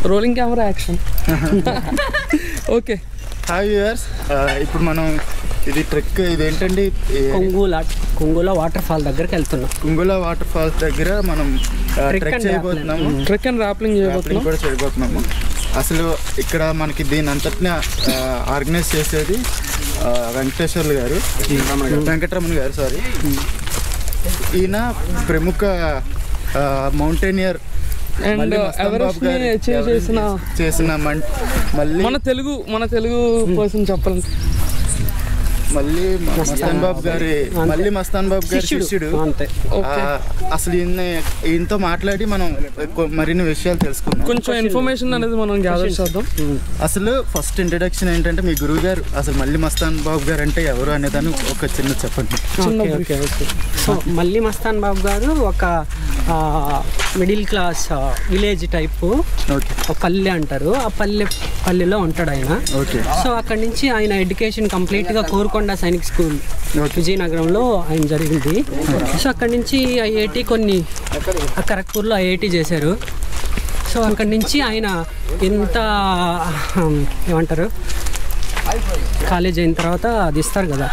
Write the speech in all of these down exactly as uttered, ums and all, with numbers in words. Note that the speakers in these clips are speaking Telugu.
Rolling camera action. Okay hi viewers, ఇప్పుడు మనం ఇది ట్రెక్ ఇదేంటండి కొంగుల కొంగుల వాటర్ ఫాల్ దగ్గరికి వెళ్తున్నాం. కొంగుల వాటర్ ఫాల్స్ దగ్గర మనం ట్రెక్ చేయబోతున్నాము. ట్రెక్ అండ్ ర్యాప్లింగ్ చేయబోతున్నాం కూడా చేయబోతున్నాము. అసలు ఇక్కడ మనకి దీని అంతటిని ఆర్గనైజ్ చేసేది వెంకటేశ్వర్లు గారు, వెంకటరమణ గారు సారీ. ఈయన ప్రముఖ మౌంటైనియర్ అండ్ ఎవరెస్ట్ ని అచీవ్ చేసిన చేసిన మళ్ళీ మన తెలుగు మన తెలుగు పర్సన్ చెప్పాలంటే మళ్ళీ మస్తాన్ బాబు గారి మళ్ళీ మస్తాన్ బాబు గారి శిష్యుడు. అసలు ఈయన ఈయనతో మాట్లాడి మనం మరిన్ని విషయాలు తెలుసుకుందాం. కొంచెం ఇన్ఫర్మేషన్ అనేది మనం గ్యాదర్ చేద్దాం. అసలు ఫస్ట్ ఇంట్రడక్షన్ ఏంటంటే మీ గురువు గారు అసలు మళ్ళీ మస్తాన్ బాబు గారు అంటే ఎవరు అనేదాన్ని ఒక చిన్న చెప్పండి. సో మళ్ళీ మస్తాన్ బాబు గారు ఒక మిడిల్ క్లాస్ విలేజ్ టైపు పల్లె అంటారు. ఆ పల్లె పల్లెలో ఉంటాడు ఆయన. సో అక్కడి నుంచి ఆయన ఎడ్యుకేషన్ కంప్లీట్గా కోరుకొండ సైనిక్ స్కూల్ విజయనగరంలో ఆయన జరిగింది. సో అక్కడి నుంచి ఐఐటి కొన్ని ఖరగ్పూర్లో ఐఐటి చేశారు. సో అక్కడి నుంచి ఆయన ఎంత ఏమంటారు కాలేజ్ అయిన తర్వాత అది ఇస్తారు కదా,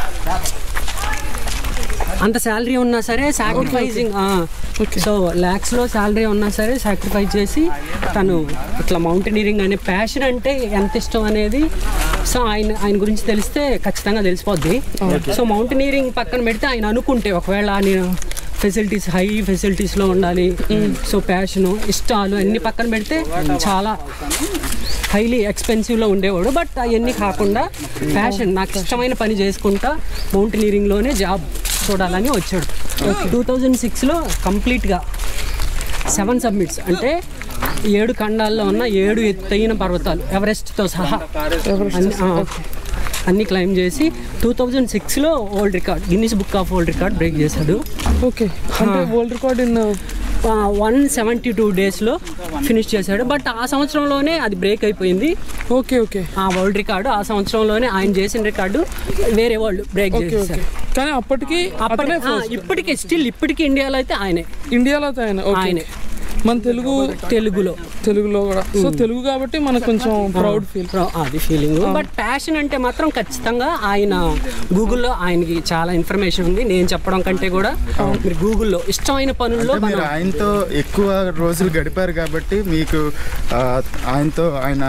అంత శాలరీ ఉన్నా సరే సాక్రిఫైజింగ్, సో ల్యాక్స్లో శాలరీ ఉన్నా సరే సాక్రిఫైస్ చేసి తను ఇట్లా మౌంటైనీరింగ్ అనే ప్యాషన్ అంటే ఎంత ఇష్టం అనేది సో ఆయన ఆయన గురించి తెలిస్తే ఖచ్చితంగా తెలిసిపోద్ది. సో మౌంటైనీరింగ్ పక్కన పెడితే ఆయన అనుకుంటే ఒకవేళ నేను ఫెసిలిటీస్ హై ఫెసిలిటీస్లో ఉండాలి, సో ప్యాషను ఇష్టాలు అన్ని పక్కన పెడితే చాలా హైలీ ఎక్స్పెన్సివ్లో ఉండేవాడు. బట్ అవన్నీ కాకుండా ప్యాషన్, నాకు ఇష్టమైన పని చేసుకుంటా మౌంటైనీరింగ్లోనే జాబ్ చూడాలని వచ్చాడు. టూ థౌజండ్ సిక్స్లో కంప్లీట్గా సెవెన్ సబ్మిట్స్ అంటే ఏడు ఖండాల్లో ఉన్న ఏడు ఎత్తైన పర్వతాలు ఎవరెస్ట్తో సహా అన్నీ క్లైమ్ చేసి టూ థౌజండ్ సిక్స్లో world record Guinness book of world record break చేశాడు. Okay, world record in one seventy two డేస్లో ఫినిష్ చేశాడు. బట్ ఆ సంవత్సరంలోనే అది బ్రేక్ అయిపోయింది. ఓకే ఓకే ఆ వరల్డ్ రికార్డు ఆ సంవత్సరంలోనే ఆయన చేసిన రికార్డు వేరే వాళ్ళు బ్రేక్ చేశారు. కానీ అప్పటికి ఇప్పటికీ స్టిల్ ఇప్పటికీ ఇండియాలో అయితే ఆయనే ఇండియాలో అయితే ఆయన ఆయనే మన తెలుగు తెలుగులో తెలుగులో కూడా. సో తెలుగు కాబట్టి మనకు కొంచెం ప్రౌడ్ ఫీల్ అది ఫీలింగ్. బట్ ప్యాషన్ అంటే మాత్రం ఖచ్చితంగా ఆయన గూగుల్లో ఆయనకి చాలా ఇన్ఫర్మేషన్ ఉంది. నేను చెప్పడం కంటే కూడా మీరు గూగుల్లో ఇష్టమైన పనుల్లో మీరు ఆయనతో ఎక్కువ రోజులు గడిపారు కాబట్టి మీకు ఆయనతో ఆయన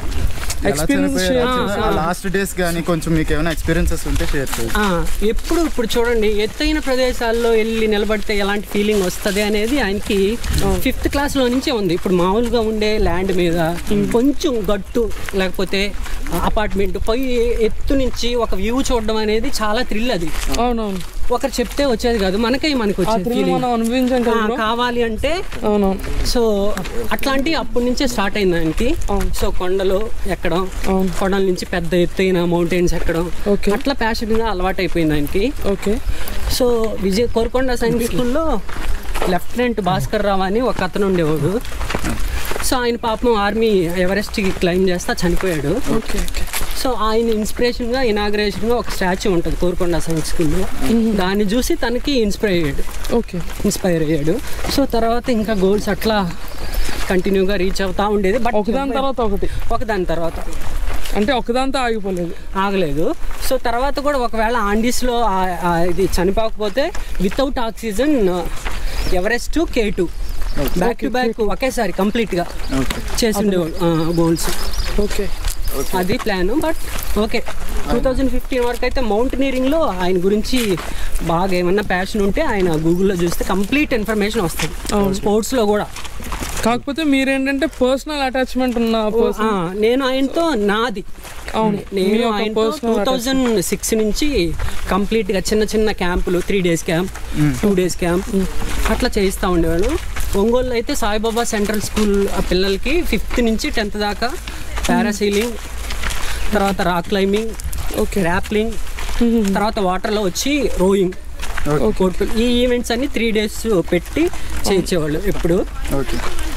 లాస్ట్ డేస్ కానీ కొంచెం మీకు ఏమైనా ఎక్స్పీరియన్సెస్ ఉంటే షేర్ చేయండి. ఎప్పుడు ఇప్పుడు చూడండి ఎత్తైన ప్రదేశాల్లో వెళ్ళి నిలబడితే ఎలాంటి ఫీలింగ్ వస్తుంది అనేది ఆయనకి ఫిఫ్త్ క్లాస్లో నుంచే ఉంది. ఇప్పుడు మామూలుగా ఉండే ల్యాండ్ మీద కొంచెం గట్టు లేకపోతే అపార్ట్మెంట్ పై ఎత్తు నుంచి ఒక వ్యూ చూడడం అనేది చాలా థ్రిల్. అది అవునవును, ఒకరు చెప్తే వచ్చేది కాదు, మనకే మనకు వచ్చేది కావాలి అంటే. సో అట్లాంటి అప్పటి నుంచే స్టార్ట్ అయింది ఆయనకి. సో కొండలు ఎక్కడం, కొండల నుంచి పెద్ద ఎత్తైన మౌంటైన్స్ ఎక్కడం, అట్లా ప్యాషన్ గా అలవాటు అయిపోయింది ఆయనకి. ఓకే, సో విజయ్ కోరుకొండ సైనిక్ స్కూల్లో లెఫ్టినెంట్ భాస్కర్ రావు అని ఒక అతను ఉండేవాడు. సో ఆయన పాపం ఆర్మీ ఎవరెస్ట్కి క్లైమ్ చేస్తా చనిపోయాడు. ఓకే ఓకే సో ఆయన ఇన్స్పిరేషన్గా ఇనాగ్రేషన్గా ఒక స్టాచ్యూ ఉంటుంది కోరుకొండ సైన్స్ స్కూల్లో. దాన్ని చూసి తనకి ఇన్స్పైర్ అయ్యాడు. ఓకే ఇన్స్పైర్ అయ్యాడు. సో తర్వాత ఇంకా గోల్స్ అట్లా కంటిన్యూగా రీచ్ అవుతూ ఉండేది. బట్ ఒకదాని తర్వాత ఒకటి ఒకదాని తర్వాత అంటే ఒకదాంతో ఆగిపోలేదు ఆగలేదు. సో తర్వాత కూడా ఒకవేళ ఆండీస్లో ఇది చనిపోకపోతే without oxygen Everest K two back to back ఒకేసారి కంప్లీట్గా చేసి ఉండేవాడు గోల్స్. ఓకే, అది plan. But okay, two thousand fifteen వరకు అయితే మౌంటైనీరింగ్లో ఆయన గురించి బాగా ఏమన్నా ప్యాషన్ ఉంటే ఆయన గూగుల్లో చూస్తే కంప్లీట్ ఇన్ఫర్మేషన్ వస్తుంది. స్పోర్ట్స్లో కూడా. కాకపోతే మీరేంటంటే పర్సనల్ అటాచ్మెంట్ ఉన్న నేను ఆయనతో నాది నేను ఆయనతో టూ థౌజండ్ సిక్స్ నుంచి కంప్లీట్గా చిన్న చిన్న క్యాంపులు, three days camp, two days camp అట్లా చేయిస్తూ ఉండేవాడు. ఒంగోలు అయితే సాయిబాబా సెంట్రల్ స్కూల్ పిల్లలకి ఫిఫ్త్ నుంచి టెన్త్ దాకా పారాసీలింగ్, తర్వాత రాక్ క్లైంబింగ్, ఓకే ర్యాప్లింగ్, తర్వాత వాటర్లో వచ్చి రోయింగ్, ఈ ఈవెంట్స్ అన్ని త్రీ డేస్ పెట్టి చేయించేవాళ్ళు ఎప్పుడు.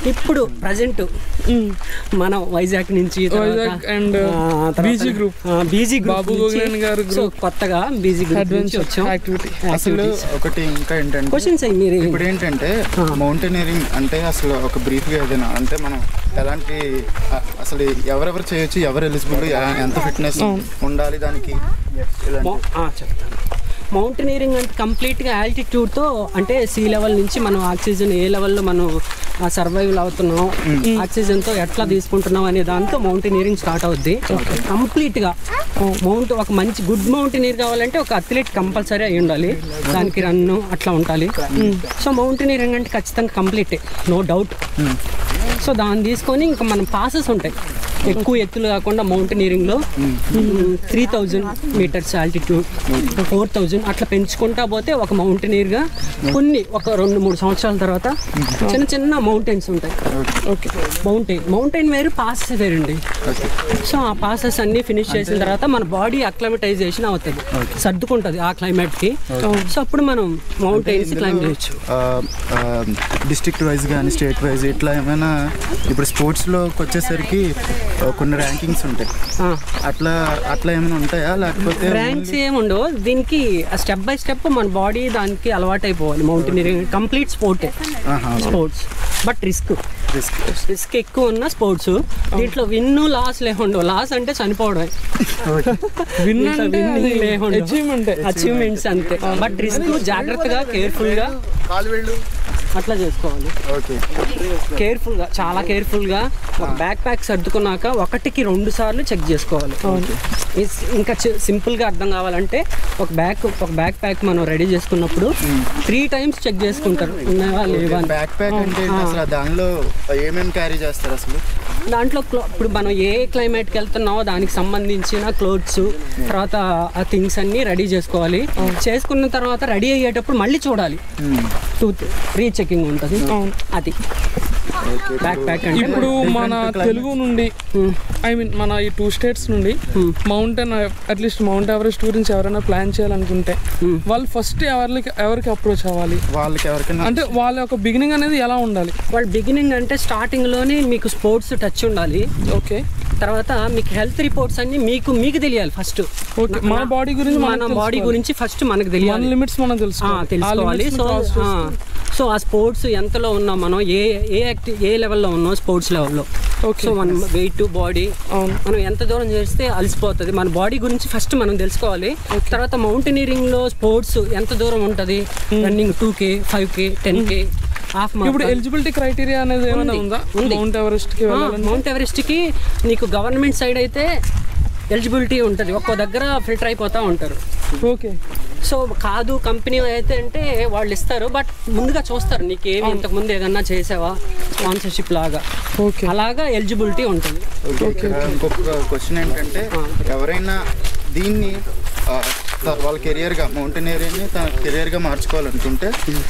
ఇప్పుడు ప్రజెంట్ మనం వైజాగ్ నుంచి and BG group BG Babu garu కొత్తగా బీజీ గ్రూప్ నుంచి వచ్చాం. అసలు ఒకటి ఇంకా ఏంటంటే క్వశ్చన్స్ అయ్యి మీరు ఇప్పుడు ఏంటంటే మౌంటైనరింగ్ అంటే అసలు ఒక బ్రీఫ్గా ఏదైనా అంటే మనం ఎలాంటి అసలు ఎవరెవరు చేయొచ్చు, ఎవరు ఎలిజిబుల్, ఎంత ఫిట్నెస్ ఉండాలి దానికి చెప్తాను. మౌంటైనీరింగ్ అంటే కంప్లీట్గా ఆల్టిట్యూడ్తో అంటే సీ లెవెల్ నుంచి మనం ఆక్సిజన్ ఏ లెవెల్లో మనం సర్వైవల్ అవుతున్నాం, ఆక్సిజన్తో ఎట్లా తీసుకుంటున్నాం అనే దాంతో మౌంటైనీరింగ్ స్టార్ట్ అవుద్ది. కంప్లీట్గా మౌంట్ ఒక మంచి గుడ్ మౌంటైనీర్ కావాలంటే ఒక అథ్లెట్ కంపల్సరీ అయి ఉండాలి, దానికి రన్ను అట్లా ఉండాలి. సో మౌంటైనీరింగ్ అంటే ఖచ్చితంగా కంప్లీటే, నో డౌట్. సో దాన్ని తీసుకొని ఇంకా మనం పాసెస్ ఉంటాయి ఎక్కువ ఎత్తులు కాకుండా మౌంటైనీరింగ్లో three thousand meters altitude, four thousand అట్లా పెంచుకుంటా పోతే ఒక మౌంటైనీర్గా కొన్ని ఒక రెండు మూడు సంవత్సరాల తర్వాత చిన్న చిన్న మౌంటైన్స్ ఉంటాయి. ఓకే, మౌంటైన్ మౌంటైన్ వేరు, పాసెస్ వేరండి. సో ఆ పాసెస్ అన్ని ఫినిష్ చేసిన తర్వాత మన బాడీ అక్లమటైజేషన్ అవుతుంది, సర్దుకుంటుంది ఆ క్లైమేట్కి. సో అప్పుడు మనం మౌంటైన్స్ క్లైమ్ చేయొచ్చు. డిస్ట్రిక్ట్ వైజ్ కానీ స్టేట్ వైజ్ ఇట్లా ఏమైనా ఇప్పుడు స్పోర్ట్స్లోకి వచ్చేసరికి కొన్ని ర్యాంకింగ్స్ ఉంటాయి, అట్లా అట్లా ఏమైనా ఉంటాయా? లేకపోతే ర్యాంక్స్ ఏమి ఉండవు దీనికి, స్టెప్ బై స్టెప్ మన బాడీ దానికి అలవాటు అయిపోవాలి. మౌంటైనీరింగ్ కంప్లీట్ స్పోర్టే, sports but risk risk risk ఎక్కువ ఉన్న స్పోర్ట్స్. దీంట్లో విన్ లాస్ లేకుండవు, లాస్ అంటే చనిపోవడమే, అచీవ్మెంట్స్ అంతే. బట్ రిస్క్ జాగ్రత్తగా కేర్ఫుల్గా అట్లా చేసుకోవాలి, కేర్ఫుల్గా చాలా కేర్ఫుల్గా. ఒక బ్యాక్ ప్యాక్ సర్దుకున్నాక ఒకటికి రెండు సార్లు చెక్ చేసుకోవాలి. ఇంకా సింపుల్గా అర్థం కావాలంటే ఒక బ్యాక్ ఒక బ్యాక్ ప్యాక్ మనం రెడీ చేసుకున్నప్పుడు త్రీ టైమ్స్ చెక్ చేసుకుంటారు ఉన్నావా లేవా. బ్యాక్ ప్యాక్ అంటే అసలు దానిలో ఏమేమి క్యారీ చేస్తారు అసలు? దాంట్లో ఇప్పుడు మనం ఏ క్లైమేట్కి వెళ్తున్నామో దానికి సంబంధించిన క్లోత్స్, తర్వాత ఆ థింగ్స్ అన్ని రెడీ చేసుకోవాలి. చేసుకున్న తర్వాత రెడీ అయ్యేటప్పుడు మళ్ళీ చూడాలి, టూ రీ చెకింగ్ ఉంటుంది అది. బ్యాక్ ప్యాక్ అంటే ఇప్పుడు మన తెలుగు నుండి ఐ మీన్ మన ఈ టూ స్టేట్స్ నుండి మౌంటైన్ అట్లీస్ట్ మౌంట్ ఎవరెస్ట్ గురించి ఎవరైనా ప్లాన్ చేయాలనుకుంటే వాళ్ళు ఫస్ట్ ఎవరికి ఎవరికి అప్రోచ్ అవ్వాలి? వాళ్ళకి ఎవరికైనా అంటే వాళ్ళ యొక్క బిగినింగ్ అనేది ఎలా ఉండాలి? వాళ్ళ బిగినింగ్ అంటే స్టార్టింగ్ లోనే మీకు స్పోర్ట్స్ టచ్ ఉండాలి. ఓకే, తర్వాత మీకు హెల్త్ రిపోర్ట్స్ అన్ని మీకు మీకు తెలియాలి ఫస్ట్. ఓకే, మన బాడీ గురించి మన బాడీ గురించి ఫస్ట్ మనకు తెలియాలి, లిమిట్స్ మనం తెలుసుకోవాలి. సో సో ఆ స్పోర్ట్స్ ఎంతలో ఉన్నాం మనం, ఏ ఏ యాక్టివ్ ఏ లెవెల్లో ఉన్నాం స్పోర్ట్స్ లెవెల్లో. సో మన వెయిట్ బాడీ మనం ఎంత దూరం చేస్తే అలసిపోతుంది, మన బాడీ గురించి ఫస్ట్ మనం తెలుసుకోవాలి. తర్వాత మౌంటైనీరింగ్ లో స్పోర్ట్స్ ఎంత దూరం ఉంటుంది, running two K five K ten K half. ఇప్పుడు ఎలిజిబిలిటీ క్రైటీరియా అనేది ఏమైనా ఉందా? మౌంట్ ఎవరెస్ట్ కి మౌంట్ ఎవరెస్ట్ కి నీకు గవర్నమెంట్ సైడ్ అయితే ఎలిజిబిలిటీ ఉంటుంది, ఒక్కో దగ్గర ఫిల్టర్ అయిపోతూ ఉంటారు. ఓకే, సో కాదు కంపెనీ అయితే అంటే వాళ్ళు ఇస్తారు, బట్ ముందుగా చూస్తారు నీకు ఏమి ఇంతకుముందు ఏదన్నా చేసావా స్పాన్సర్షిప్ లాగా. ఓకే, అలాగా ఎలిజిబిలిటీ ఉంటుంది. ఇంకొక క్వశ్చన్ ఏంటంటే ఎవరైనా దీన్ని వాళ్ళ కెరియర్గా మౌంటైనీరింగ్ని తన కెరియర్గా మార్చుకోవాలనుకుంటే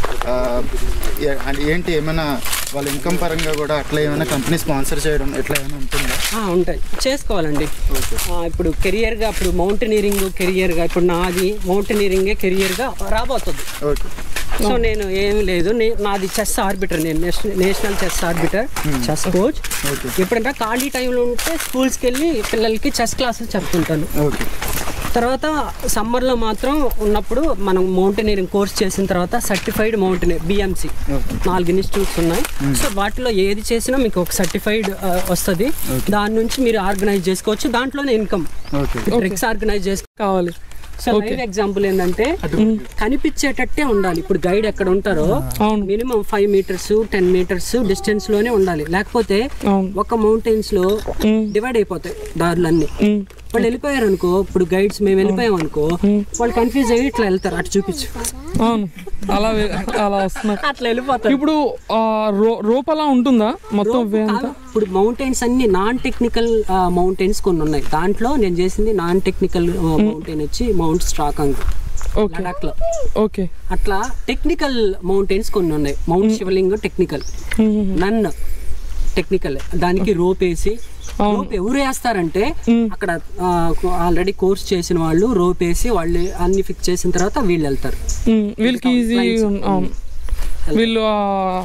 ఏంటి ఏమైనా వాళ్ళ ఇన్కమ్ పరంగా కూడా అట్లా ఏమైనా కంపెనీ స్పాన్సర్ చేయడం ఎట్లా ఏమైనా ఉంటుందా? ఉంటాయి, చేసుకోవాలండి. ఇప్పుడు కెరియర్గా ఇప్పుడు మౌంటైనీరింగ్ కెరియర్గా ఇప్పుడు నాది మౌంటైనీరింగే కెరియర్గా రాబోతుంది. ఓకే, సో నేను ఏమి లేదు, నాది చెస్ ఆర్బిటర్, నేను national chess arbiter, chess coach. ఎప్పుడంటే ఖాళీ టైంలో ఉంటే స్కూల్స్కి వెళ్ళి పిల్లలకి చెస్ క్లాసులు చెప్తుంటాను. ఓకే, తర్వాత సమ్మర్లో మాత్రం ఉన్నప్పుడు మనం మౌంటైనీరింగ్ కోర్స్ చేసిన తర్వాత సర్టిఫైడ్ మౌంటైనర్ బిఎంసి నాలుగు ఇన్స్టిట్యూట్స్ ఉన్నాయి. సో వాటిలో ఏది చేసినా మీకు ఒక సర్టిఫైడ్ వస్తుంది, దాని నుంచి మీరు ఆర్గనైజ్ చేసుకోవచ్చు, దాంట్లోనే ఇన్కమ్ ట్రిక్స్ ఆర్గనైజ్ చేసుకోవాలి. సో లైవ్ ఎగ్జాంపుల్ ఏంటంటే కనిపించేటట్టే ఉండాలి. ఇప్పుడు గైడ్ ఎక్కడ ఉంటారో minimum five meters ten meters distance లోనే ఉండాలి, లేకపోతే ఒక మౌంటైన్స్ లో డివైడ్ అయిపోతాయి దారులన్నీ. వాళ్ళు వెళ్ళిపోయారు అనుకో, ఇప్పుడు గైడ్స్ మేము వెళ్ళిపోయాం అనుకో, వాళ్ళు కన్ఫ్యూజ్ అయ్యి ఇట్లా వెళ్తారు, అటు చూపించు. అవును, అలా అలా వస్తున్నారు, అట్లా వెళ్ళిపోతారు. ఇప్పుడు రోప్ అలా ఉంటుందా మొత్తం? ఇప్పుడు మౌంటైన్స్ అన్ని నాన్ టెక్నికల్ మౌంటైన్స్ కొన్ని ఉన్నాయి, దాంట్లో నేను చేసింది నాన్ టెక్నికల్ మౌంటైన్ వచ్చి మౌంట్ స్ట్రాకాంగ్ లడాక్ లో. ఓకే, అట్లా టెక్నికల్ మౌంటైన్స్ కొన్ని ఉన్నాయి. Mount Shivling technical, non technical, దానికి రోప్ వేసి, రోప్ ఎవరు వేస్తారంటే అక్కడ ఆల్రెడీ కోర్స్ చేసిన వాళ్ళు రోప్ వేసి వాళ్ళు అన్ని ఫిక్స్ చేసిన తర్వాత వీళ్ళు వెళ్తారు. వీళ్ళకి ఈజీ, వీళ్ళు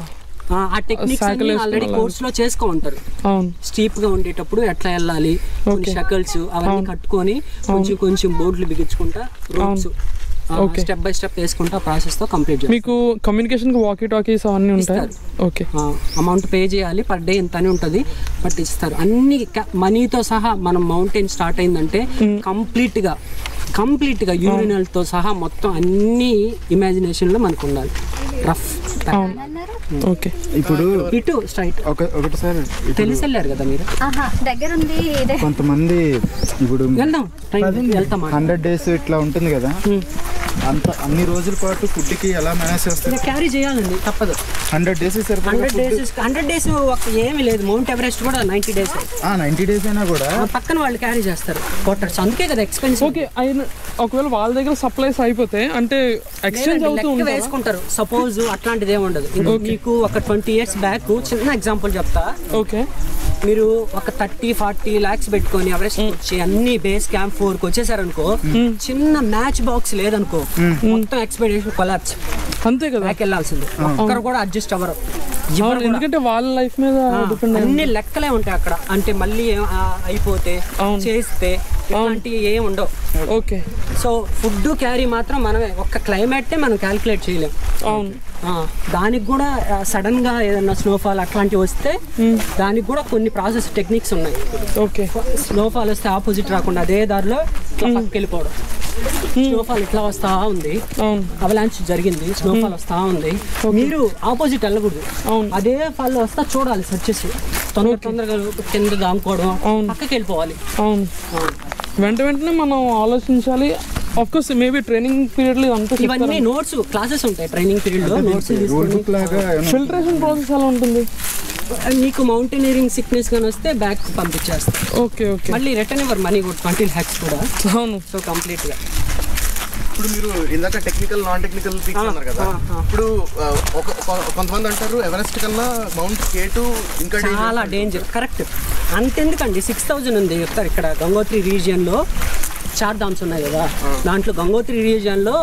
ఆ టెక్నిక్స్ ఆల్రెడీ కోర్స్ లో చేసుకో ఉంటారు. స్టీప్ గా ఉండేటప్పుడు ఎట్లా వెళ్ళాలి, షకల్స్ అవన్నీ కట్టుకొని కొంచెం కొంచెం బోర్డులు బిగించుకుంటా రోప్స్ స్టెప్ బై స్టెప్ వేసుకుంటా ప్రాసెస్ తో కంప్లీట్ చేస్తారు. మీకు కమ్యూనికేషన్ వాకీ టాకీస్ అవన్నీ ఉంటాయి. ఓకే, అమౌంట్ పే చేయాలి, పర్ డే ఎంత అని ఉంటుంది, బట్ ఇస్తారు అన్ని మనీతో సహా. మనం మౌంటైన్ స్టార్ట్ అయిందంటే కంప్లీట్ గా కంప్లీట్ గా యూరినల్ తో సహా మొత్తం అన్ని ఇమాజినేషన్ లో మనకు ఉండాలి. రఫ్ ఓకే, ఇప్పుడు ఇటు స్ట్రైట్ ఒకటి సార్ తెలిసి వెళ్ళారు కదా మీరు, దగ్గర ఉంది. కొంతమంది ఇప్పుడు వెళ్దాం వెళ్తాం హండ్రెడ్ డేస్ ఇట్లా ఉంటుంది కదా, అంత అన్ని రోజుల పాటు ఫుడ్ కి ఎలా మేనేజ్ చేస్తారు? క్యారీ చేయాలండి, తప్పదు. Hundred days hundred days hundred days ఏమీ లేదు. మౌంట్ ఎవరెస్ట్ కూడా నైన్టీ డేస్ నైన్టీ డేస్ అయినా కూడా పక్కన వాళ్ళు క్యారీ చేస్తారు క్వార్టర్స్, అందుకే కదా ఎక్స్పెన్సివ్. ఓకే, ఒకవేళ వాళ్ళ దగ్గర సప్లైస్ అయిపోతే అంటే ఎక్స్చేంజ్ అవుతూ వేసుకుంటారు. సపోజ్ అట్లాంటిది ఏమి ఉండదు. మీకు ఒక ట్వంటీ ఇయర్స్ బ్యాక్ చిన్న ఎగ్జాంపుల్ చెప్తా. ఓకే, మీరు ఒక థర్టీ ఫార్టీ లాక్స్ పెట్టుకొని ఎవరెస్ట్ వచ్చి అన్ని బేస్ క్యాంప్ ఫోర్ కి వచ్చేసారనుకో, చిన్న మ్యాచ్ బాక్స్ లేదనుకో, మొత్తం ఎక్స్పెడిషన్ కొలాప్స్. అంతే కదా, బ్యాక్ వెళ్ళాల్సింది. ఒక్కరు కూడా అడ్జస్ట్ అవ్వరు, ఎందుకంటే వాళ్ళ లైఫ్ మీద అన్ని లెక్కలే ఉంటాయి అక్కడ. అంటే మళ్ళీ అయిపోతే చేస్తే ఇలాంటివి ఏమి ఉండవు. ఓకే, సో ఫుడ్ క్యారీ మాత్రం మనమే. ఒక్క క్లైమేట్ మనం క్యాలిక్యులేట్ చేయలేం. అవును, దానికి కూడా సడన్ గా ఏదన్నా స్నోఫాల్ అట్లాంటివి వస్తే దానికి కూడా కొన్ని ప్రాసెస్ టెక్నిక్స్ ఉన్నాయి. ఓకే, స్నోఫాల్ వస్తే ఆపోజిట్ రాకుండా అదే దారిలో పక్కకి వెళ్ళిపోవడం. స్నోఫాల్ ఇట్లా వస్తా ఉంది, అవలాంచ్ జరిగింది, స్నోఫాల్ వస్తా ఉంది, మీరు ఆపోజిట్ వెళ్ళకూడదు, అదే ఫాల్ వస్తా చూడాలి, సెర్చ్ చేసి తొందర తొందరగా కింద దాముకోవడం, పక్కకి వెళ్ళిపోవాలి. అవును, వెంట వెంటనే మనం ఆలోచించాలి. Of course maybe training period లో అంతా ఇవన్నీ నోట్స్ క్లాసెస్ ఉంటాయి. ట్రైనింగ్ పీరియడ్ లో నోట్స్ ఫిల్టరేషన్ ప్రాసెస్ ఎలా ఉంటుంది? మీకు మౌంటైనీరింగ్ సిక్నెస్ గాని వస్తే బ్యాక్ పంపించేస్తారు. ఓకే ఓకే, మళ్ళీ రిటర్న్ ఇవ్వరు మనీ కూడా, ట్వంటీ ల్యాక్స్ కూడా. అవును, సో కంప్లీట్ గా. ఇప్పుడు మీరు ఇందాక టెక్నికల్ నాన్ టెక్నికల్ పీక్స్ అన్నారు కదా, ఇప్పుడు కొంతమంది అంటారు ఎవరెస్ట్ కన్నా మౌంట్ కే టూ ఇంకా చాలా డేంజర్. కరెక్ట్, అంతెందుకండి సిక్స్ థౌజండ్ ఉంది చెప్తారు ఇక్కడ గంగోత్రి రీజియన్ లో. చార్ ధామ్స్ ఉన్నాయి కదా, దాంట్లో గంగోత్రి రీజియన్ లో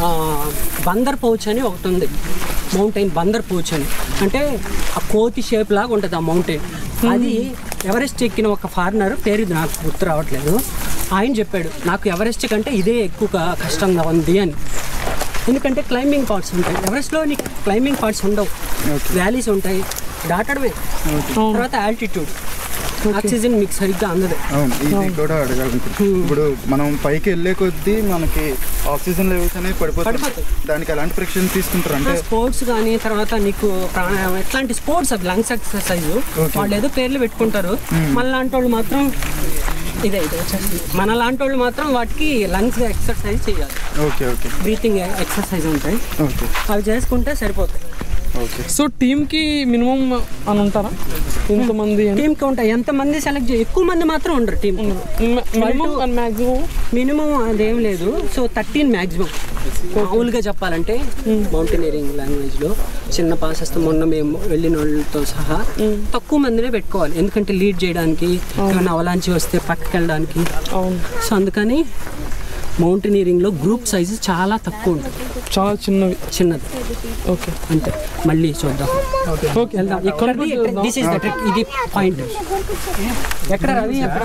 బందర్ పౌచ్ అని ఒకటి ఉంది. మౌంటైన్ బందర్ పౌచ్ అని, అంటే ఆ కోతి షేప్ లాగా ఉంటుంది ఆ మౌంటైన్. అది ఎవరెస్ట్ ఎక్కిన ఒక ఫారినర్, పేరు నాకు గుర్తు రావట్లేదు, ఆయన చెప్పాడు నాకు ఎవరెస్ట్ కంటే ఇదే ఎక్కువ కష్టంగా ఉంది అని. ఎందుకంటే క్లైంబింగ్ పార్ట్స్ ఉంటాయి ఎవరెస్ట్లో, నీకు క్లైంబింగ్ పార్ట్స్ ఉండవు, వ్యాలీస్ ఉంటాయి, దాటడమే. తర్వాత ఆల్టిట్యూడ్, ఆక్సిజన్ మీకు సరిగ్గా అందదు. అవును, ఇది కూడా అడగాలనుకుంటున్నాను. ఇప్పుడు మనం పైకి వెళ్ళే కొద్దీ మనకి ఆక్సిజన్ లెవెల్స్ అనేవి పడిపోతాయి, దానికి ఎలాంటి ప్రికాషన్స్ తీసుకుంటారు? అంటే స్పోర్ట్స్ కానీ తర్వాత నీకు ప్రాణాయామం ఎట్లాంటి స్పోర్ట్స్, అది లంగ్స్ ఎక్సర్సైజ్ వాళ్ళు ఏదో పేర్లు పెట్టుకుంటారు. మన లాంటి వాళ్ళు మాత్రం ఇదే ఇదే మన లాంటి వాళ్ళు మాత్రం వాటికి లంగ్స్ ఎక్సర్సైజ్ చేయాలి. ఓకే ఓకే, బ్రీతింగ్ ఎక్సర్సైజ్ ఉంటాయి, అవి చేసుకుంటే సరిపోతాయి. ఓకే, సో టీమ్ కి మినిమం అని ఉంటారా? ఇంతమంది టీమ్ కి ఉంటాయి. ఎంతమంది సెలెక్ట్ చేయ ఎక్కువ మంది మాత్రం ఉండరు టీమ్. మ్యాక్సిమం మినిమం అదేం లేదు. సో థర్టీన్ మ్యాక్సిమం మామూలుగా చెప్పాలంటే మౌంటైనీరింగ్ లాంగ్వేజ్ లో చిన్న పాసెస్. మొన్న మేము వెళ్ళిన వాళ్ళతో సహా తక్కువ మందినే పెట్టుకోవాలి, ఎందుకంటే లీడ్ చేయడానికి, ఏమైనా అవలాంచి వస్తే పక్కకి వెళ్ళడానికి. సో అందుకని మౌంటైనీరింగ్ లో గ్రూప్ సైజు చాలా తక్కువ ఉంటుంది, చాలా చిన్నవి చిన్నది. ఓకే, అంతే. మళ్ళీ చూద్దాం, వెళ్దాం. దిస్ ఈస్ ద ట్రిక్, ఇది పాయింట్. ఎక్కడ రవి? ఎక్కడ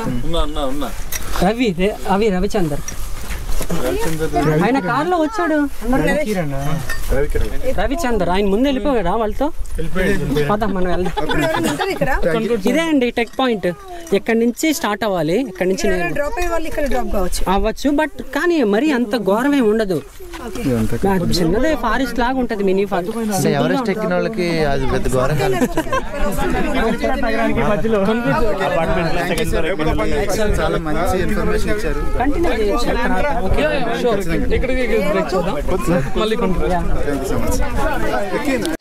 రవి? రవి రవిచందర్ ఆయన కార్లో వచ్చాడు. రవిచందర్ ఆయన ముందు వెళ్ళిపోయాడా వాళ్ళతో? పద మనం వెళ్దాం. ఇదే అండి టెక్ పాయింట్. ఎక్కడి నుంచి స్టార్ట్ అవ్వాలి, ఎక్కడి నుంచి అవ్వచ్చు, బట్ కానీ మరి అంత ఘోరమే ఉండదు. చిన్నదే ఫారెస్ట్ లాగా ఉంటది, మినీ ఫారెస్ట్. ఎవరెస్ట్ ఎక్కిన వాళ్ళకి అది పెద్ద ఘోరంగా చాలా మంచి ఇన్ఫర్మేషన్ ఇచ్చారు. కంటిన్యూ చేయొచ్చు. ఇక్కడికి మళ్ళీ